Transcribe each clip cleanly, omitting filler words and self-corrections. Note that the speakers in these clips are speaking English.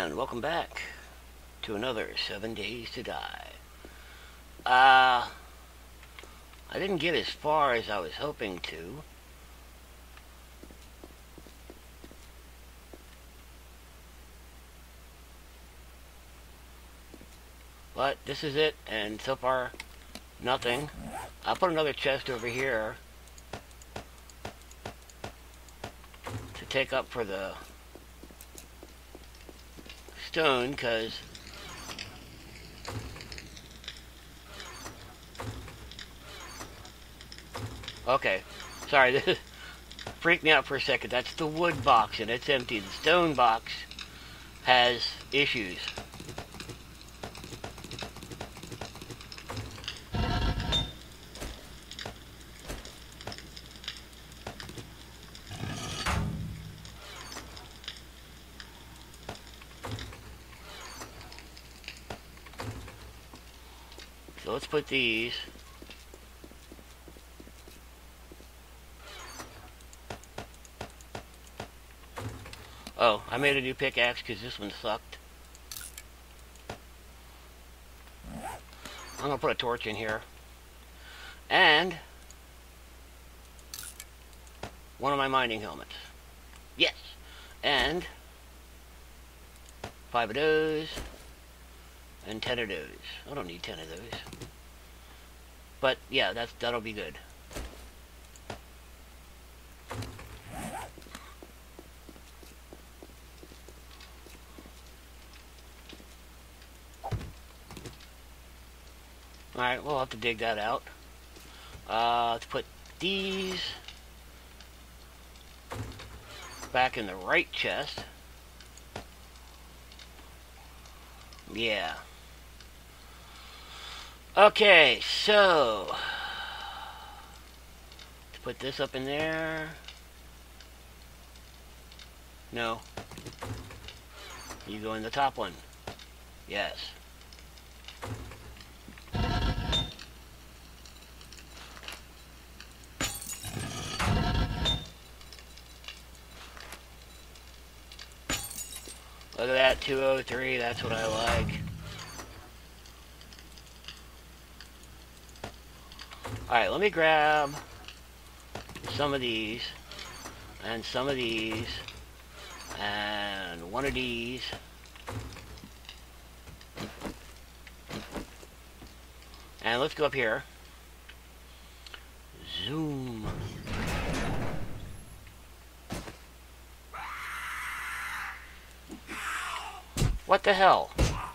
And welcome back to another 7 Days to Die. I didn't get as far as I was hoping to. But this is it, and so far, nothing. I'll put another chest over here to take up for the stone, because okay, sorry, this freaked me out for a second. That's the wood box, and it's empty. The stone box has issues. So let's put these. Oh, I made a new pickaxe because this one sucked. I'm going to put a torch in here. And one of my mining helmets. Yes. And 5 of those. And 10 of those. I don't need 10 of those. But yeah, that'll be good. Alright, we'll have to dig that out. Let's put these back in the right chest. Yeah. Okay, so to put this up in there. No. You go in the top one. Yes. Look at that, 203, that's what I like. Alright, let me grab some of these, and some of these, and one of these. And let's go up here. Zoom. What the hell?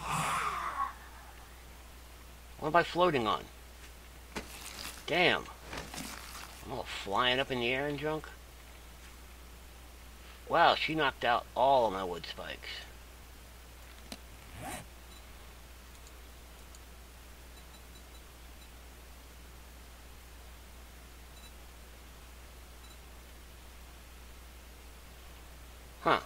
What am I floating on? Damn. I'm all flying up in the air and junk. Wow, she knocked out all of my wood spikes. Huh.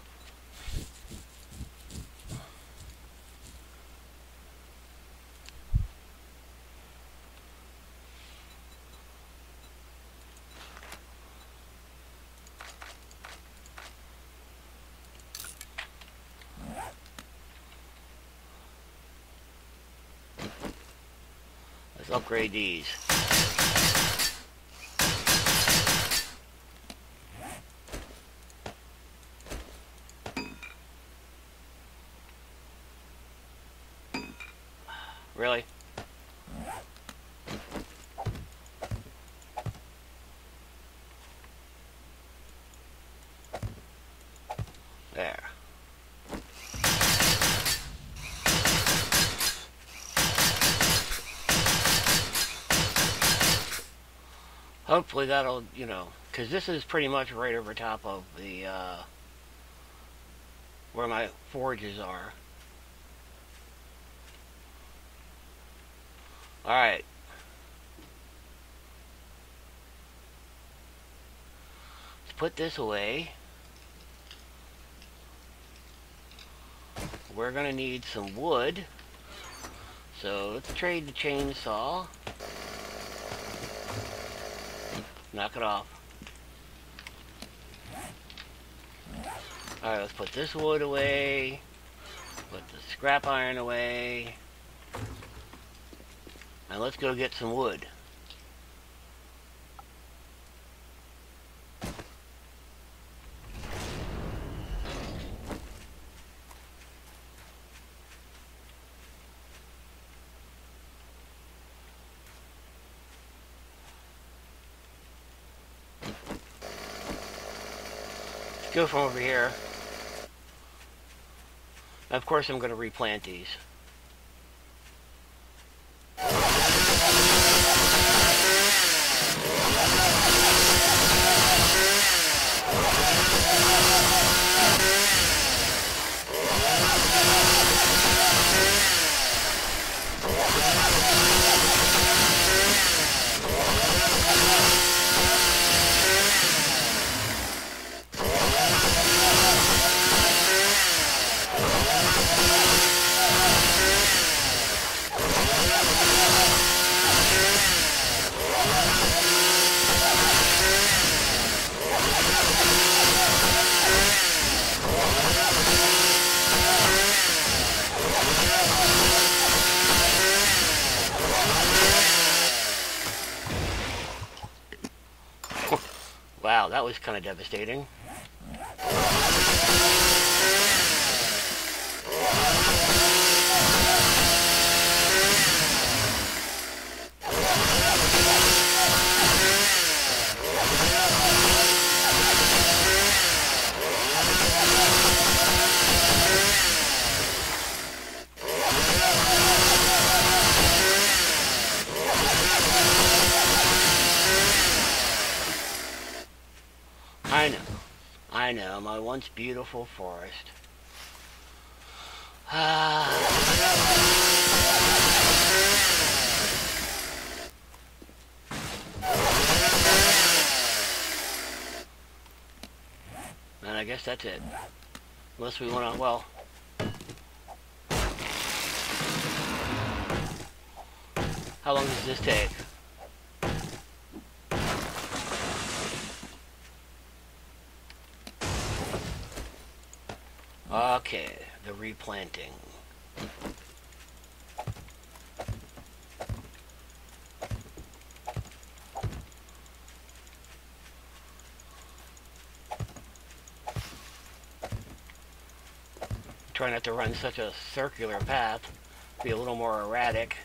Let's upgrade these. Really? There. Hopefully that'll, you know, because this is pretty much right over top of the, where my forges are. Alright. Let's put this away. We're going to need some wood. So let's trade the chainsaw. Knock it off. Alright, let's put this wood away. Put the scrap iron away. And let's go get some wood. Let's go from over here. Of course I'm going to replant these. Wow, that was kind of devastating. I know, my once beautiful forest. And I guess that's it. Unless we want to, well... How long does this take? Okay, the replanting. Try not to run such a circular path. Be a little more erratic.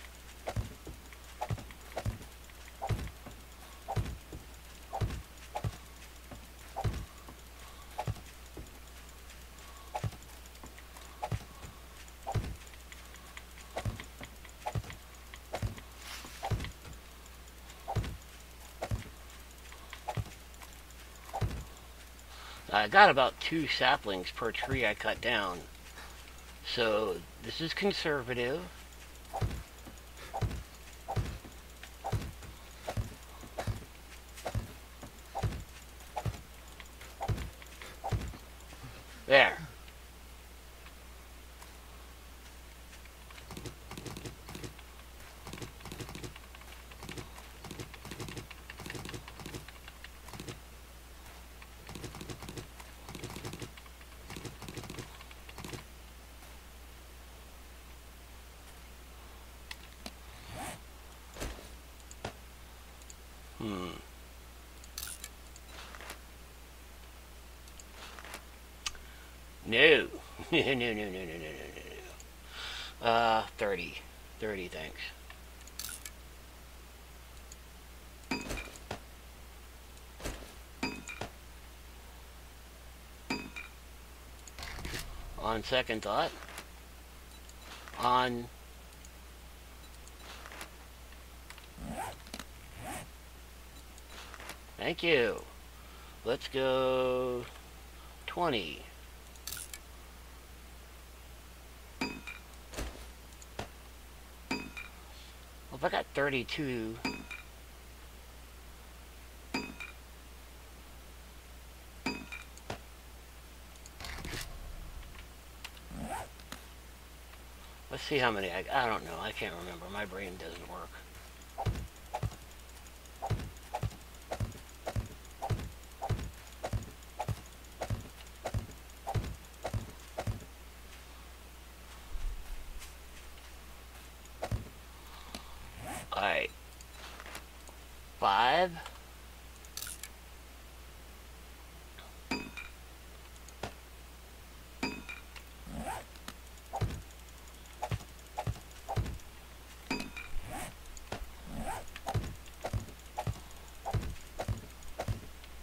I got about 2 saplings per tree I cut down. So this is conservative. There. No. No. 30. 30, thanks. On second thought. On... Thank you. Let's go 20. Well, if I got 32... Let's see how many I don't know. I can't remember. My brain doesn't work.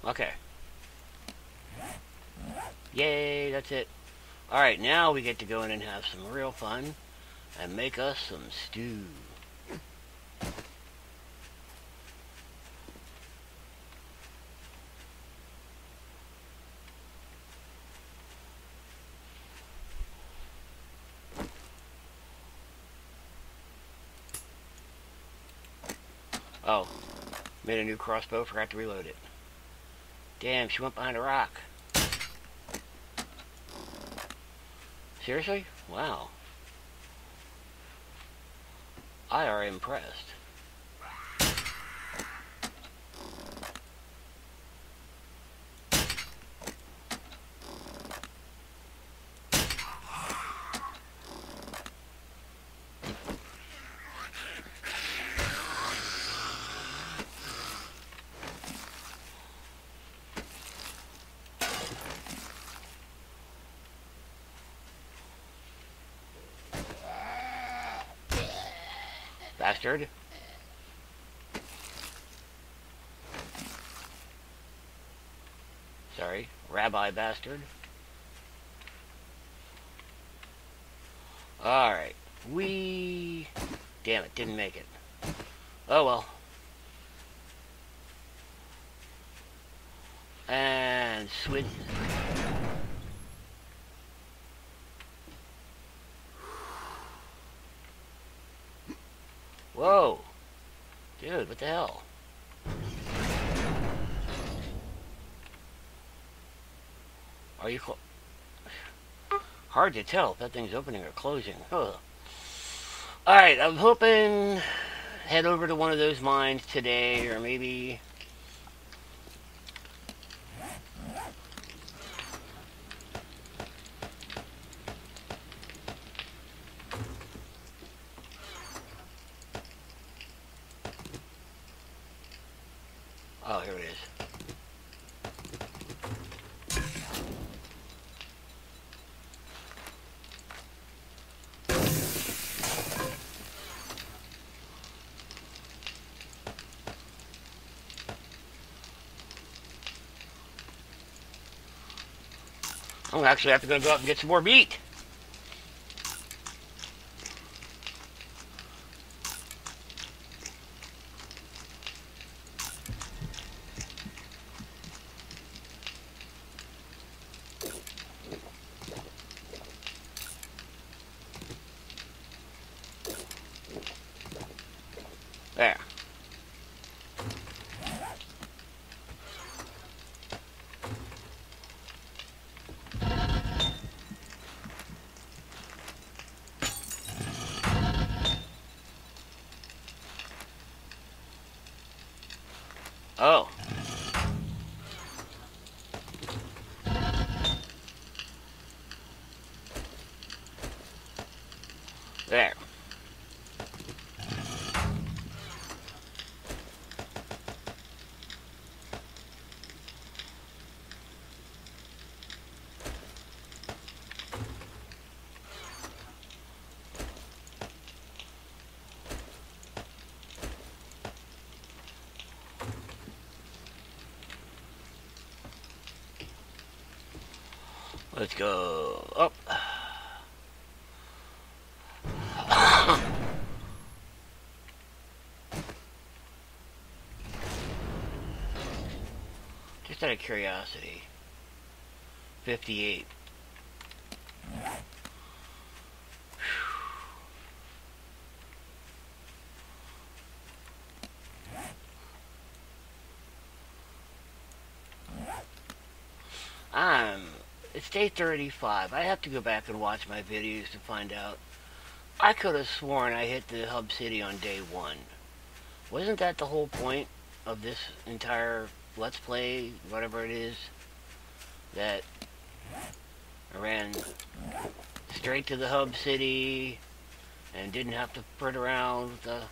Okay. Yay, that's it. Alright, now we get to go in and have some real fun and make us some stew. Oh, made a new crossbow, forgot to reload it. Damn, she went behind a rock. Seriously? Wow. I are impressed. Bastard. Sorry, rabbi bastard. Alright, damn it, didn't make it. Oh well. And switch. Whoa. Dude, what the hell? Are you hard to tell if that thing's opening or closing. Huh. Alright, I'm hoping head over to one of those mines today, or maybe oh, here it is. I'm actually have to go up and get some more meat. There. Oh. There. Let's go up. Just out of curiosity. 58. It's day 35. I have to go back and watch my videos to find out. I could have sworn I hit the hub city on day 1. Wasn't that the whole point of this entire Let's Play, whatever it is? That I ran straight to the hub city and didn't have to put around with the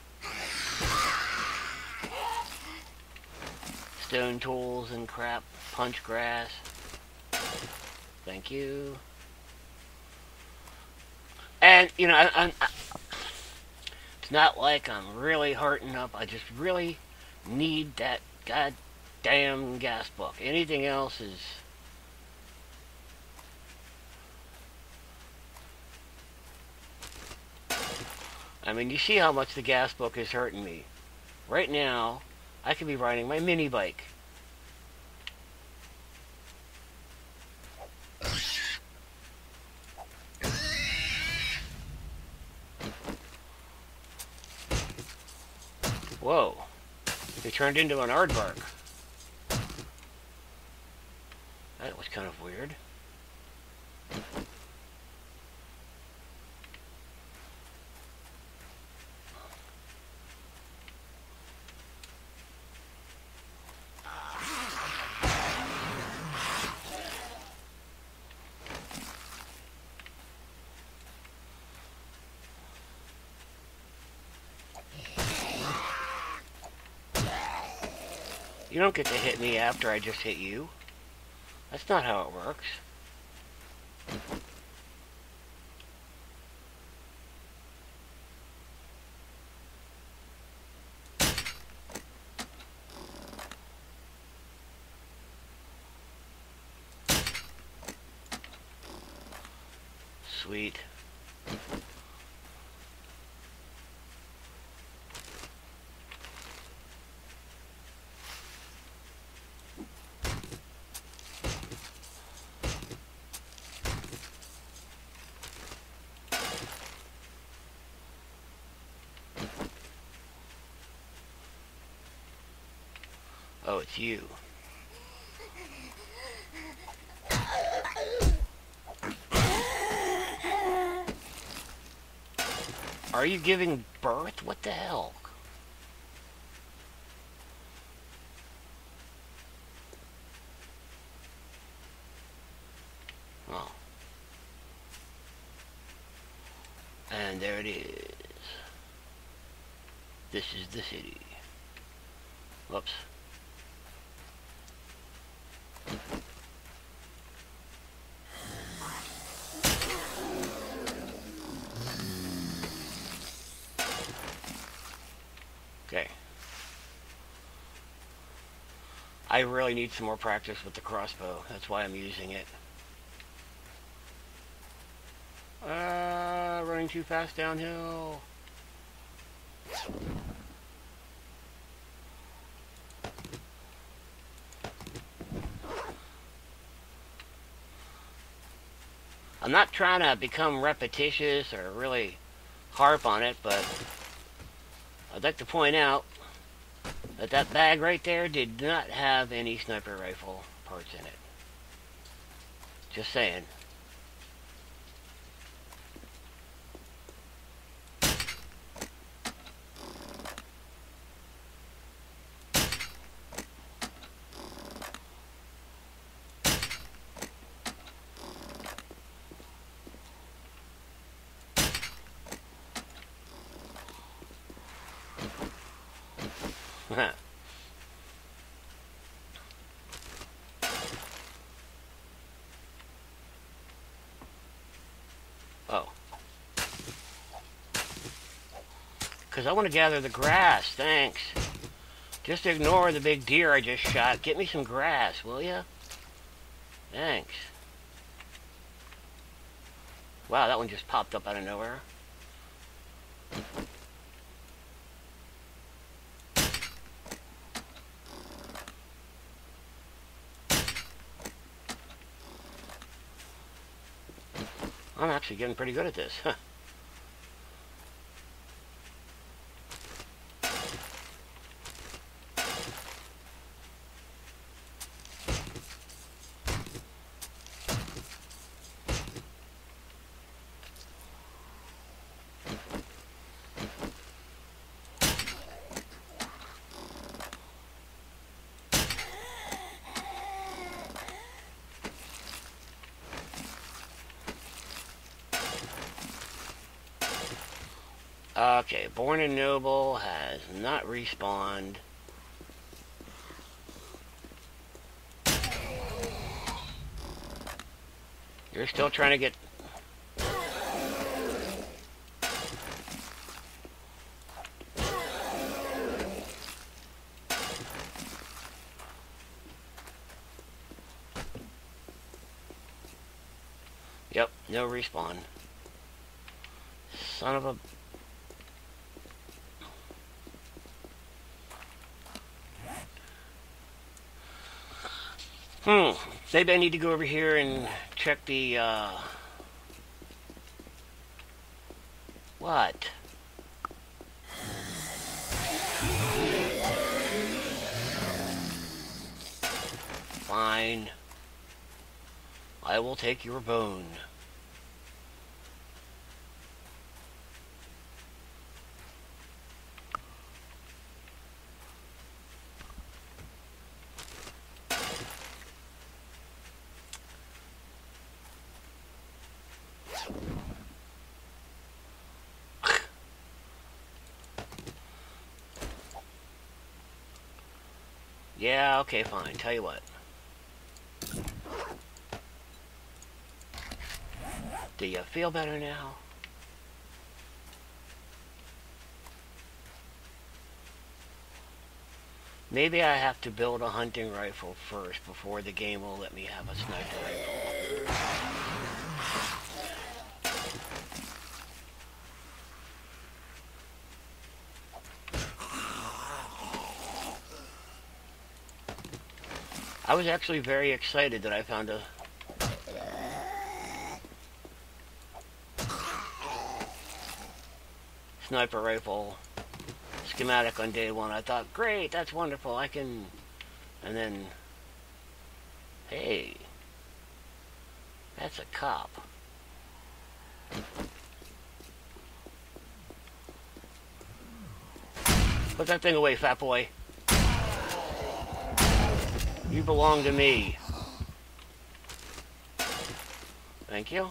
stone tools and crap, punch grass. Thank you. And, you know, it's not like I'm really hearting up. I just really need that god damn gas book. Anything else is... I mean, you see how much the gas book is hurting me. Right now, I could be riding my mini bike. Whoa. It turned into an aardvark. That was kind of weird. You don't get to hit me after I just hit you. That's not how it works. Sweet. Oh, it's you. Are you giving birth? What the hell? Oh. And there it is. This is the city. Whoops. Okay. I really need some more practice with the crossbow. That's why I'm using it. Running too fast downhill. I'm not trying to become repetitious or really harp on it, but I'd like to point out that that bag right there did not have any sniper rifle parts in it. Just saying. Oh. Because I want to gather the grass, thanks. Just ignore the big deer I just shot. Get me some grass, will ya? Thanks. Wow, that one just popped up out of nowhere. I'm actually getting pretty good at this. Huh. Okay, Born and Noble has not respawned. You're still trying to get... No respawn. Son of a... Maybe I need to go over here and check the, What? Fine. I will take your bone. Yeah, okay, fine. Tell you what. Do you feel better now? Maybe I have to build a hunting rifle first before the game will let me have a sniper rifle. I was actually very excited that I found a sniper rifle schematic on day one. I thought, great, that's wonderful, I can... And then, hey, that's a cop. Put that thing away, fat boy. You belong to me. Thank you.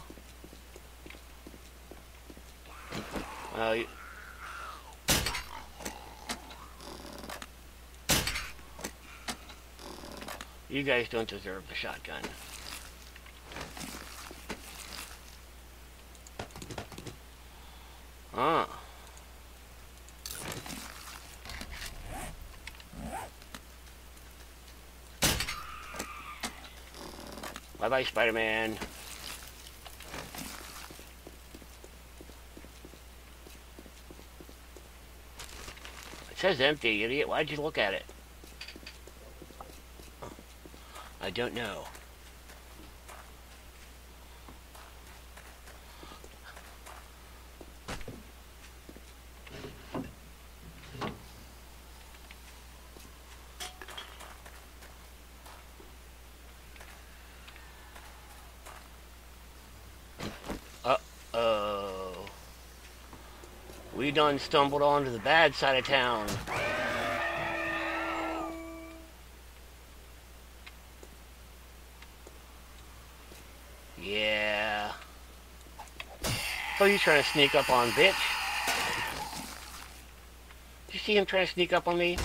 Well, you guys don't deserve the shotgun. Ah. Bye-bye, Spider-Man. It says empty, idiot. Why'd you look at it? I don't know. Uh-oh. We done stumbled onto the bad side of town. Yeah. Oh, you trying to sneak up on, bitch? Did you see him trying to sneak up on me?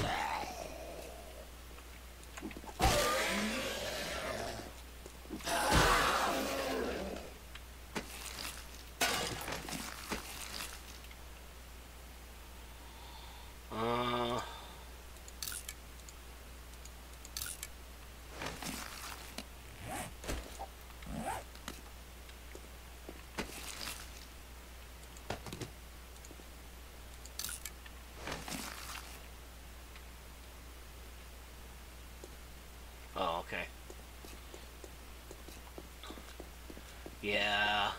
Oh, okay. Yeah.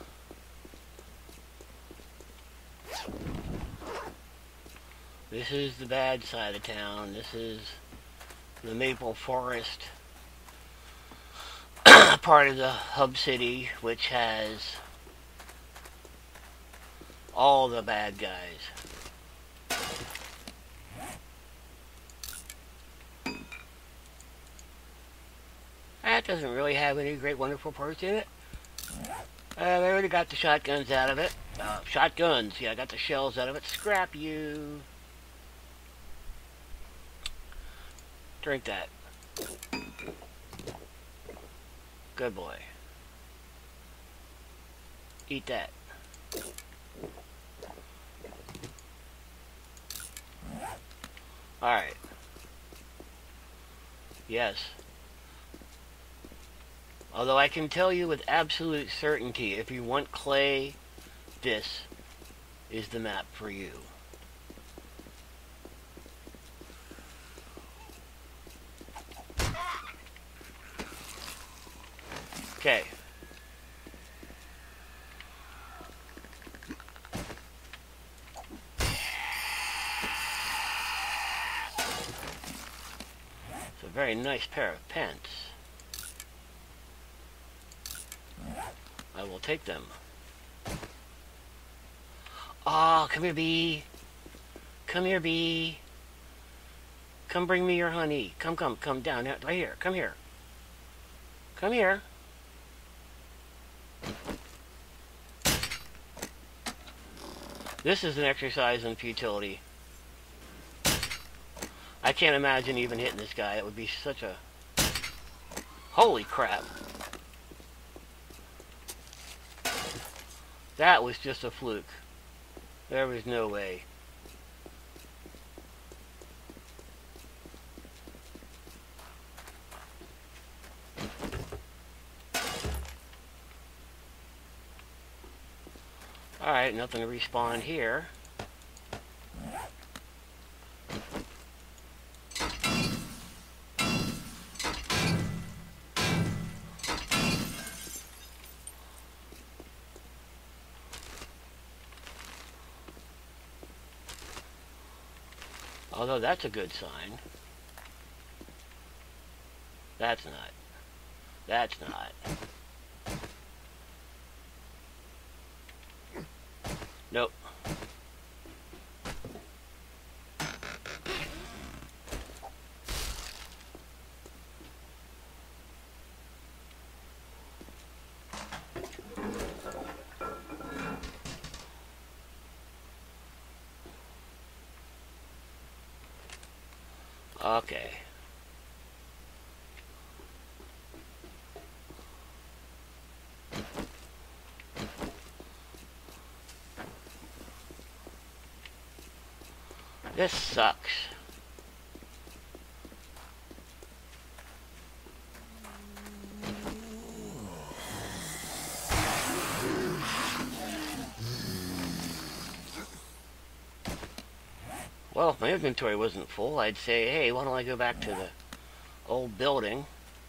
This is the bad side of town. This is the Maple Forest part of the hub city, which has all the bad guys. That doesn't really have any great wonderful parts in it. I already got the shotguns out of it. Shotguns, yeah, I got the shells out of it. Scrap you. Drink that. Good boy. Eat that. Alright. Yes. Although I can tell you with absolute certainty, if you want clay, this is the map for you. Okay. It's a very nice pair of pants. I will take them. Ah, come here, bee. Come here, bee. Come bring me your honey. Come down. Right here. Come here. Come here. This is an exercise in futility. I can't imagine even hitting this guy. It would be such a... Holy crap. That was just a fluke. There was no way. Alright, nothing to respawn here. Although that's a good sign. That's not. That's not. Nope. Okay. This sucks. Well, if my inventory wasn't full, I'd say, hey, why don't I go back to the old building?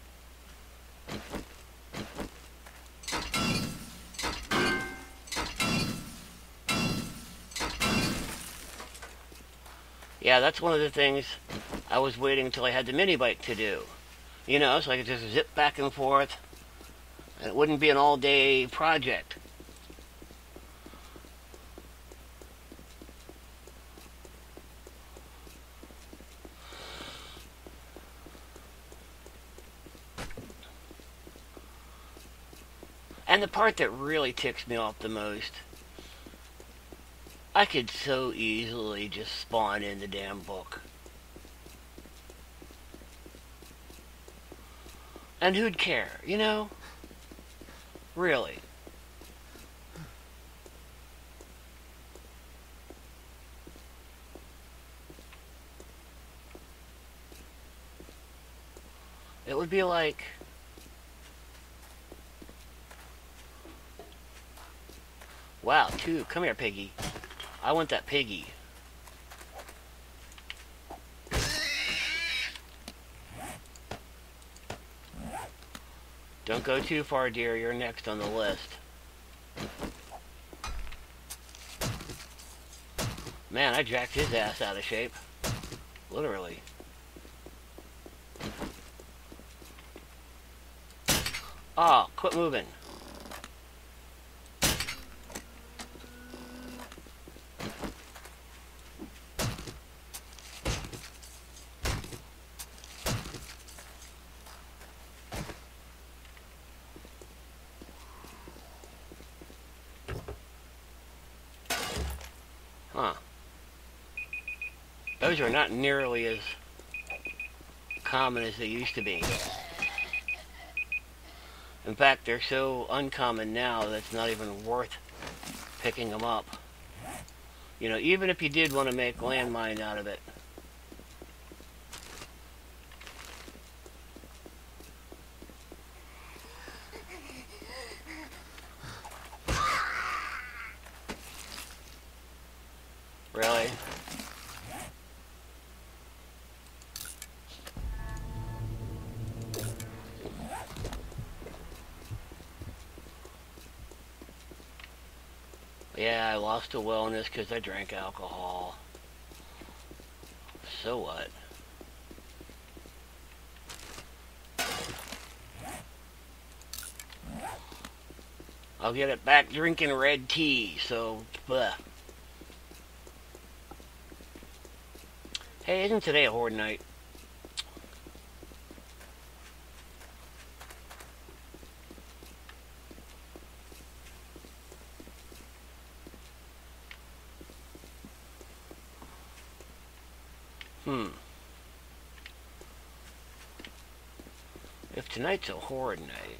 Yeah, that's one of the things I was waiting until I had the mini bike to do. You know, so I could just zip back and forth, and it wouldn't be an all-day project. And the part that really ticks me off the most, I could so easily just spawn in the damn book. And who'd care, you know? Really. It would be like... Wow, two. Come here, piggy. I want that piggy. Don't go too far, dear. You're next on the list. Man, I jacked his ass out of shape. Literally. Oh, quit moving. Huh. Those are not nearly as common as they used to be. In fact, they're so uncommon now that it's not even worth picking them up. You know, even if you did want to make landmine out of it. Really? Yeah, I lost a wellness because I drank alcohol. So what? I'll get it back drinking red tea, so, bleh. Hey, isn't today a horde night? If tonight's a horde night,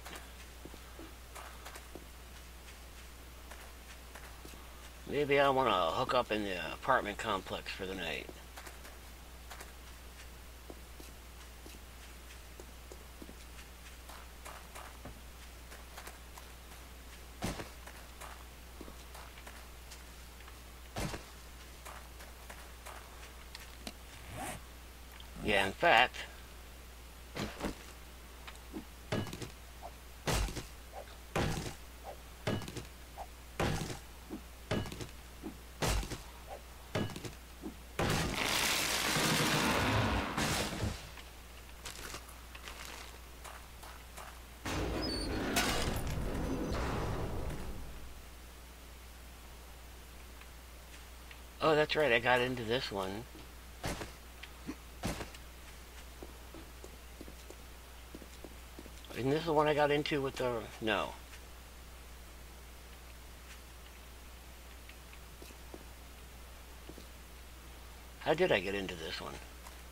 maybe I want to hook up in the apartment complex for the night. Yeah, in fact, oh, that's right, I got into this one. Isn't this the one I got into with the... No. How did I get into this one?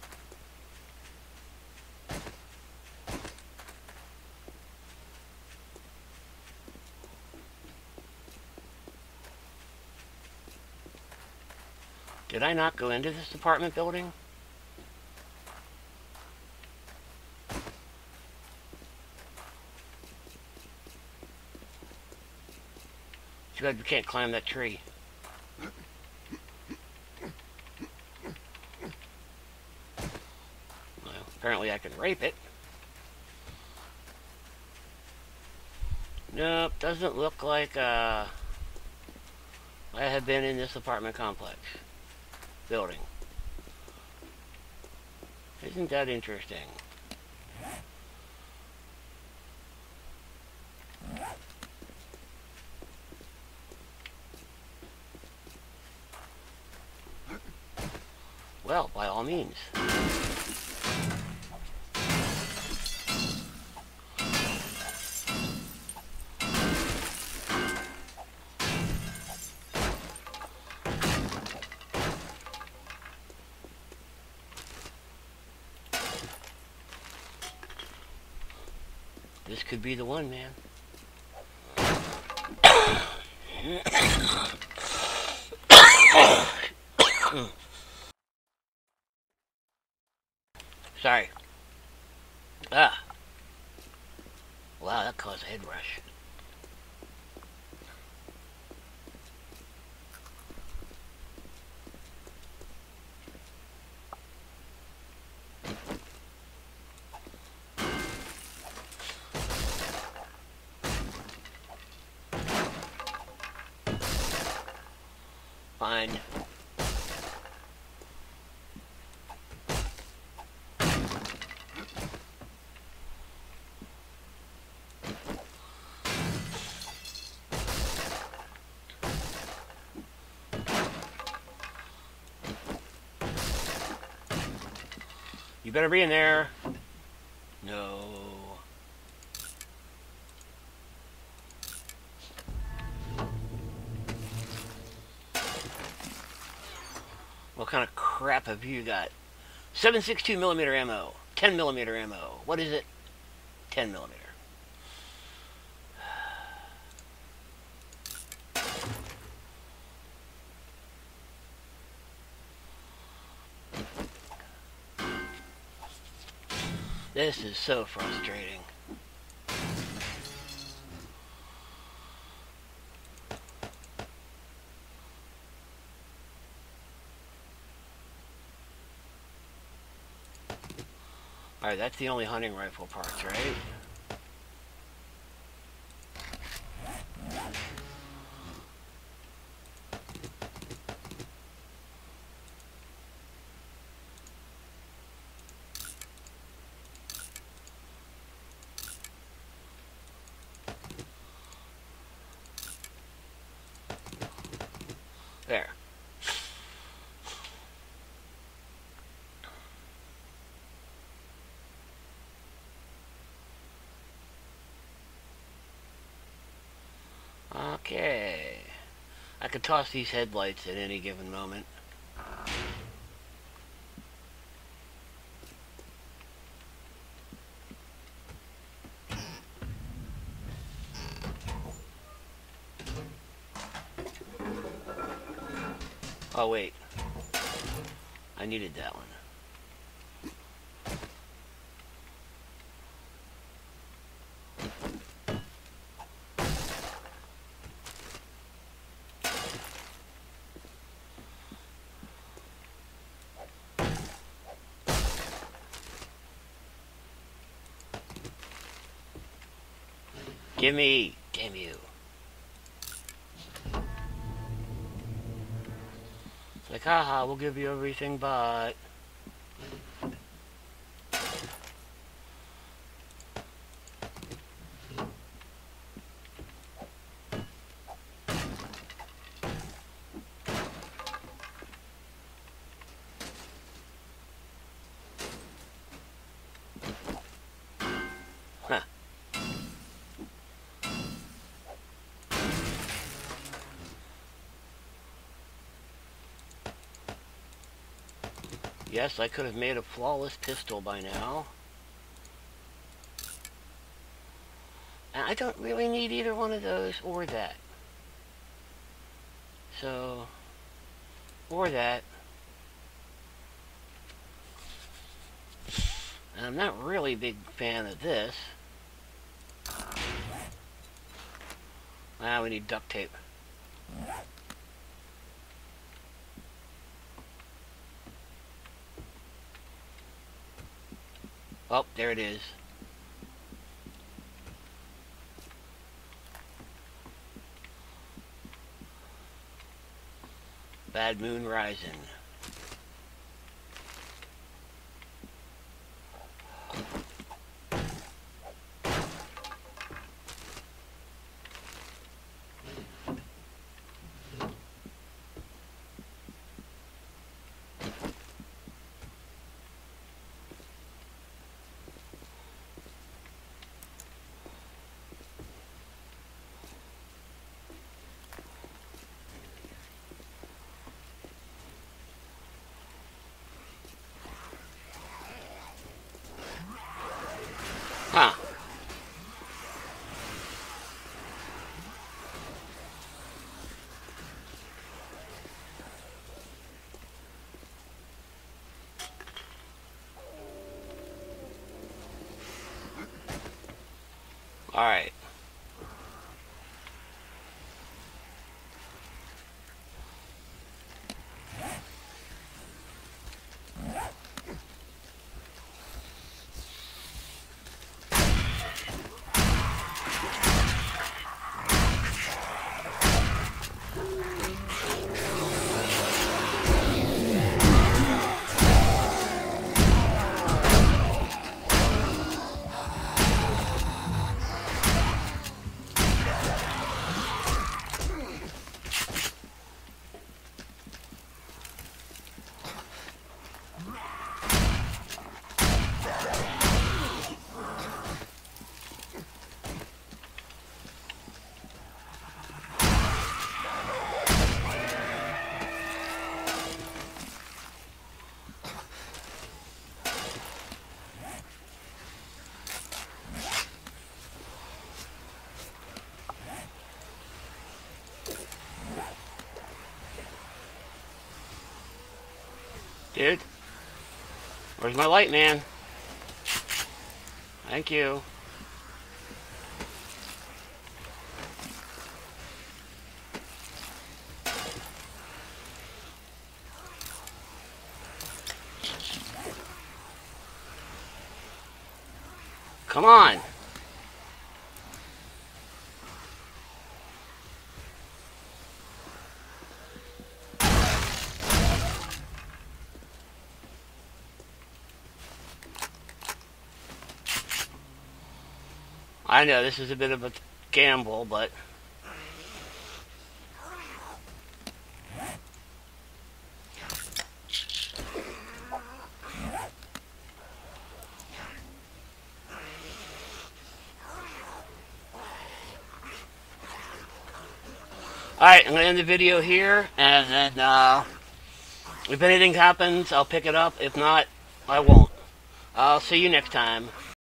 Did I not go into this apartment building? Too bad we can't climb that tree. Well, apparently I can rape it. Nope, doesn't look like I have been in this apartment complex building. Isn't that interesting? Well, by all means. This could be the one, man. Sorry. Ah. Wow, that caused a head rush. Fine. You better be in there. No. What kind of crap have you got? 7.62 millimeter ammo. 10 millimeter ammo. What is it? 10 millimeter. This is so frustrating. Alright, that's the only hunting rifle parts, right? There. Okay. I could toss these headlights at any given moment. Oh, wait. I needed that one. Gimme! Damn you. It's like, haha, we'll give you everything but... Huh. Yes, I could have made a flawless pistol by now. And I don't really need either one of those or that. So, or that. And I'm not really a big fan of this. Ah, we need duct tape. Oh, there it is. Bad Moon Rising. Huh. Alright. Dude, where's my light, man? Thank you. Come on. I know this is a bit of a gamble, but alright, I'm going to end the video here, and then if anything happens, I'll pick it up. If not, I won't. I'll see you next time.